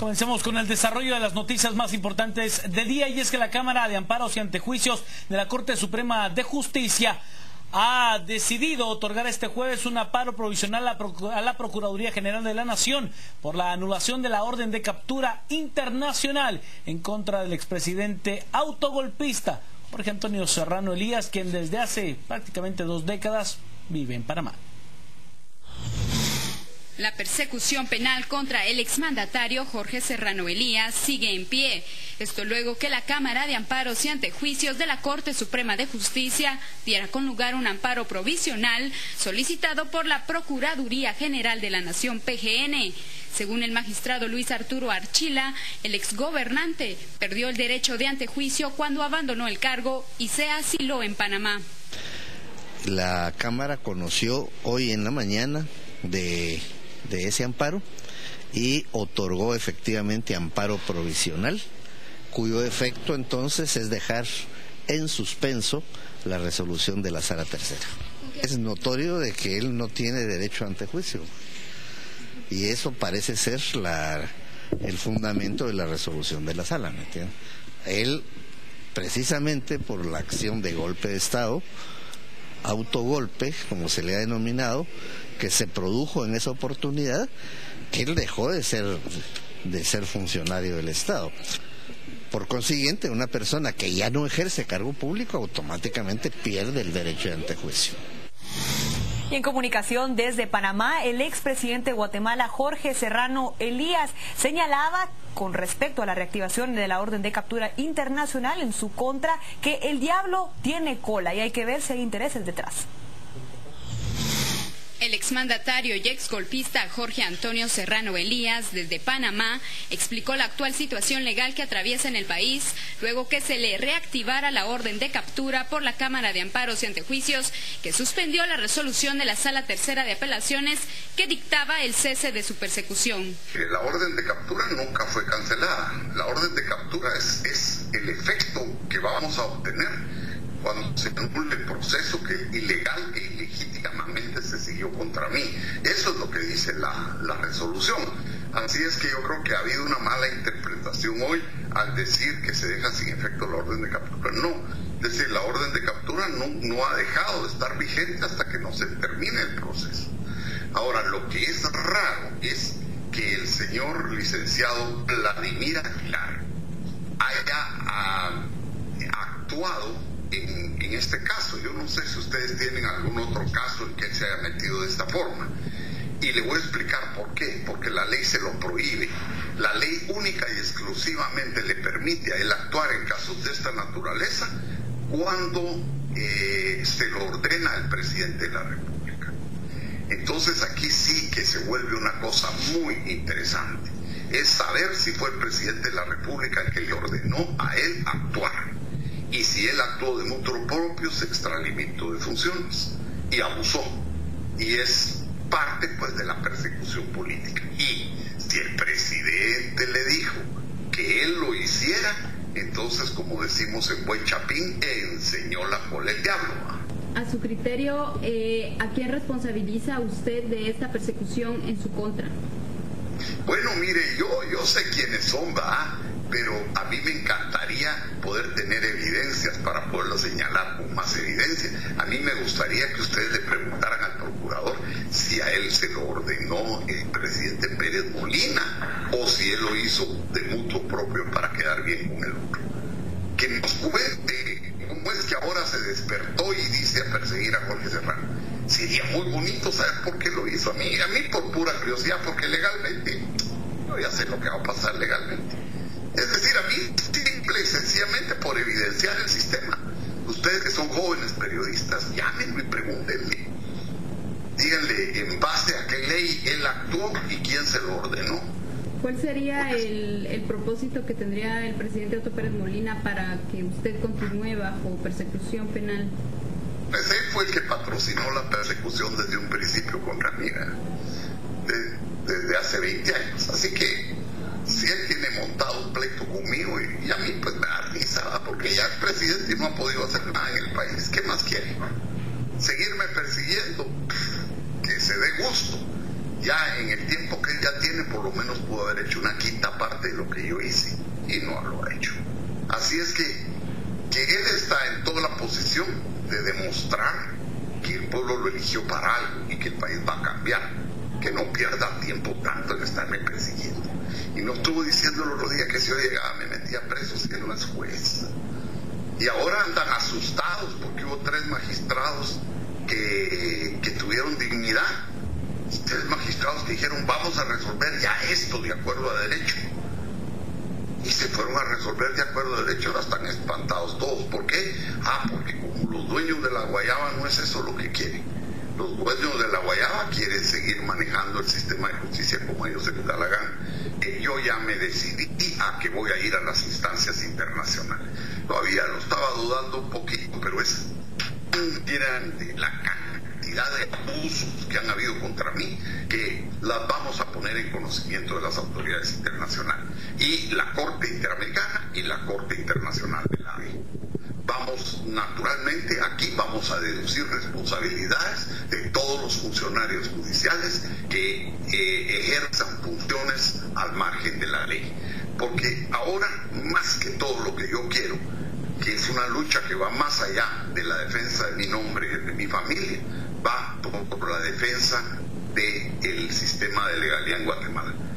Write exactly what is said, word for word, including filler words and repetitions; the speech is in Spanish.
Comencemos con el desarrollo de las noticias más importantes del día, y es que la Cámara de Amparos y Antejuicios de la Corte Suprema de Justicia ha decidido otorgar este jueves un amparo provisional a la Procuraduría General de la Nación por la anulación de la orden de captura internacional en contra del expresidente autogolpista Jorge Antonio Serrano Elías, quien desde hace prácticamente dos décadas vive en Panamá. La persecución penal contra el exmandatario Jorge Serrano Elías sigue en pie. Esto luego que la Cámara de Amparos y Antejuicios de la Corte Suprema de Justicia diera con lugar un amparo provisional solicitado por la Procuraduría General de la Nación, P G N. Según el magistrado Luis Arturo Archila, el exgobernante perdió el derecho de antejuicio cuando abandonó el cargo y se asiló en Panamá. La Cámara conoció hoy en la mañana de... de ese amparo y otorgó efectivamente amparo provisional, cuyo efecto entonces es dejar en suspenso la resolución de la Sala Tercera. Es notorio de que él no tiene derecho a antejuicio y eso parece ser la, el fundamento de la resolución de la Sala, ¿me entiendes? Él, precisamente por la acción de golpe de Estado, autogolpe, como se le ha denominado, que se produjo en esa oportunidad, que él dejó de ser, de ser funcionario del Estado. Por consiguiente, una persona que ya no ejerce cargo público automáticamente pierde el derecho de antejuicio. Y en comunicación desde Panamá, el expresidente de Guatemala, Jorge Serrano Elías, señalaba con respecto a la reactivación de la orden de captura internacional en su contra que el diablo tiene cola y hay que ver si hay intereses detrás. El exmandatario y exgolpista Jorge Antonio Serrano Elías, desde Panamá, explicó la actual situación legal que atraviesa en el país, luego que se le reactivara la orden de captura por la Cámara de Amparos y Antejuicios, que suspendió la resolución de la Sala Tercera de Apelaciones que dictaba el cese de su persecución. La orden de captura nunca fue cancelada. La orden de captura es, es el efecto que vamos a obtener cuando se anule el proceso que ilegal e ilegítimamente se siguió contra mí. Eso es lo que dice la, la resolución. Así es que yo creo que ha habido una mala interpretación hoy al decir que se deja sin efecto la orden de captura. No, es decir, la orden de captura no, no ha dejado de estar vigente hasta que no se termine el proceso. Ahora, lo que es raro es que el señor licenciado Vladimir Aguilar haya uh, actuado En, en este caso. Yo no sé si ustedes tienen algún otro caso en que él se haya metido de esta forma, y le voy a explicar por qué. Porque la ley se lo prohíbe. La ley única y exclusivamente le permite a él actuar en casos de esta naturaleza cuando eh, se lo ordena el presidente de la República. Entonces aquí sí que se vuelve una cosa muy interesante, es saber si fue el presidente de la República el que le ordenó a él actuar. Y si él actuó de motu propio, se extralimitó de funciones y abusó. Y es parte, pues, de la persecución política. Y si el presidente le dijo que él lo hiciera, entonces, como decimos en buen chapín, enseñó la cola el diablo. A su criterio, eh, ¿a quién responsabiliza usted de esta persecución en su contra? Bueno, mire, yo, yo sé quiénes son, ¿va? Pero a mí me encantaría poder tener evidencias para poderlo señalar con más evidencia. A mí me gustaría que ustedes le preguntaran al procurador si a él se lo ordenó el presidente Pérez Molina o si él lo hizo de mutuo propio para quedar bien con el otro. Que nos cuente cómo es que ahora se despertó y dice a perseguir a Jorge Serrano. Sería muy bonito saber por qué lo hizo. A mí, a mí por pura curiosidad, porque legalmente yo ya sé lo que va a pasar legalmente. Es decir, a mí simple y sencillamente por evidenciar el sistema. Ustedes que son jóvenes periodistas, llámenme y pregúntenle. Díganle en base a qué ley él actuó y quién se lo ordenó. ¿Cuál sería el, el propósito que tendría el presidente Otto Pérez Molina para que usted continúe bajo persecución penal? Pues él fue el que patrocinó la persecución desde un principio contra mí, de, desde hace veinte años. Así que si él tiene montado un pleito conmigo, y, y a mí pues me da risa, porque ya es presidente y no ha podido hacer nada en el país. ¿Qué más quiere? Seguirme persiguiendo, que se dé gusto. ya en el tiempo que él ya tiene, por lo menos pudo haber hecho una quinta parte de lo que yo hice, y no lo ha hecho. Así es que, que él está en toda la posición de demostrar que el pueblo lo eligió para algo y que el país va a cambiar, que no pierda tiempo tanto en estarme persiguiendo. Y no estuvo diciendo los días que si yo llegaba me metía preso, si él no es juez. Y ahora andan asustados porque hubo tres magistrados que, que tuvieron dignidad, tres magistrados que dijeron vamos a resolver ya esto de acuerdo a derecho, y se fueron a resolver de acuerdo a derecho. Ahora están espantados todos. ¿Por qué? Ah, porque como los dueños de la guayaba no es eso lo que quieren. Los dueños de la guayaba quieren seguir manejando el sistema de justicia como a ellos se les da la gana. Eh, yo ya me decidí a que voy a ir a las instancias internacionales. Todavía lo estaba dudando un poquito, pero es tan grande la cantidad de abusos que han habido contra mí que las vamos a poner en conocimiento de las autoridades internacionales y la Corte Interamericana y la Corte Internacional de la Haya. Vamos, naturalmente, aquí vamos a deducir responsabilidades de todos los funcionarios judiciales que eh, ejerzan funciones al margen de la ley. Porque ahora, más que todo lo que yo quiero, que es una lucha que va más allá de la defensa de mi nombre y de mi familia, va por, por la defensa del sistema de legalidad en Guatemala.